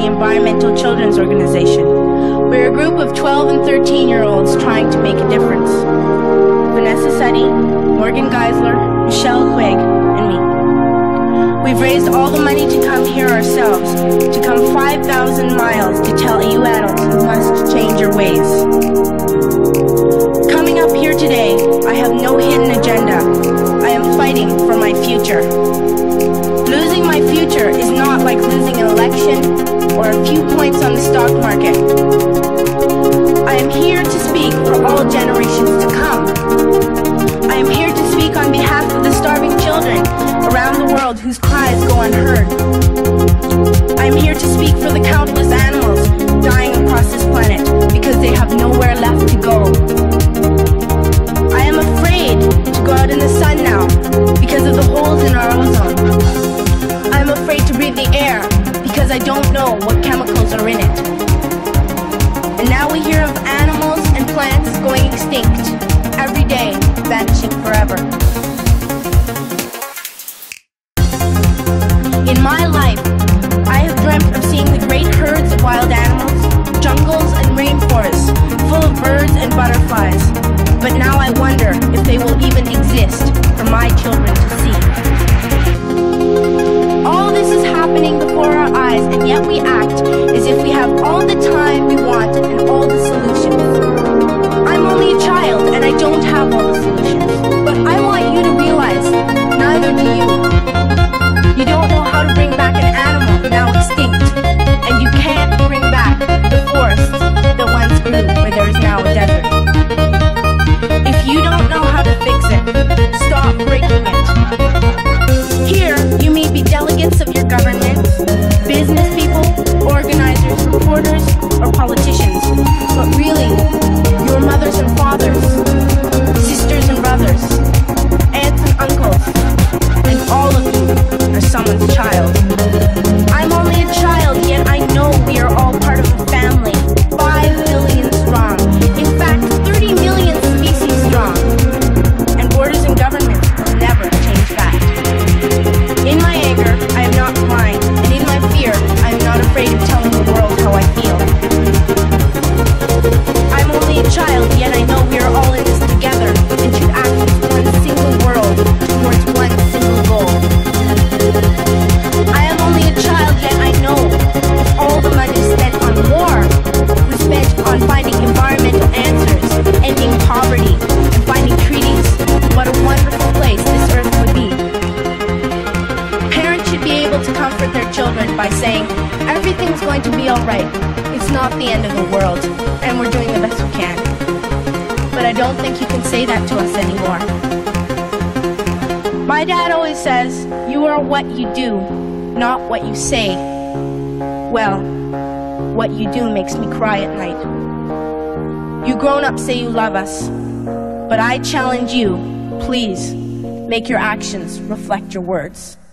Environmental Children's Organization. We're a group of 12 and 13-year-olds trying to make a difference. Vanessa Suddy, Morgan Geisler, Michelle Quigg, and me. We've raised all the money to come here ourselves, to come 5,000 miles to tell you adults you must change your ways. Coming up here today, I have no hidden agenda. I am fighting for my future. Losing my future is not like losing an election or a few points on the stock market. I am here to speak for all generations to come. I am here to speak on behalf of the starving children around the world whose cries go unheard. I am here to speak for the countless animals dying across this planet because they have nowhere left to go. I am afraid to go out in the sun now because of the holes in our ozone. I am afraid to breathe the air because I don't know what chemicals are in it. And now we hear of animals and plants going extinct, every day vanishing forever. In my life, I have dreamt of seeing the great herds of wild animals, jungles and rainforests full of birds and butterflies. But now I wonder if they will even exist for my children to see. All this is happening before our eyes, and yet we act as if we have all the time we want and all the solutions. I'm only a child, and I don't have all the solutions. But I want you to realize, neither do you. You don't know how to bring back an animal now extinct, and you can't bring back the forests that once grew where there is now a desert. If you don't know how to fix it, stop breaking it. Here, you may be delegates of your government, business people, organizers, reporters, or politicians, but really, your mothers and fathers, sisters and brothers, aunts and uncles, and all of you are someone's child. I'm only a child, yet I know we are all part of a family, 5 billion strong, in fact 30 million species strong, and borders and government will never change that. In my anger, I am not blind, and in my fear, I am not afraid of telling the world how I feel. I'm only a child, yet I know we are all in this together, and should act as one single world towards one single goal. I am only a child, yet I know if all the money spent on war was spent on finding environmental answers, ending poverty, and finding treaties, what a wonderful place this earth would be. Parents should be able to comfort their children by saying, everything's going to be alright, it's not the end of the world, and we're doing the best we can. But I don't think you can say that to us anymore. My dad always says, you are what you do, not what you say. Well, what you do makes me cry at night. You grown-ups say you love us, but I challenge you, please, make your actions reflect your words.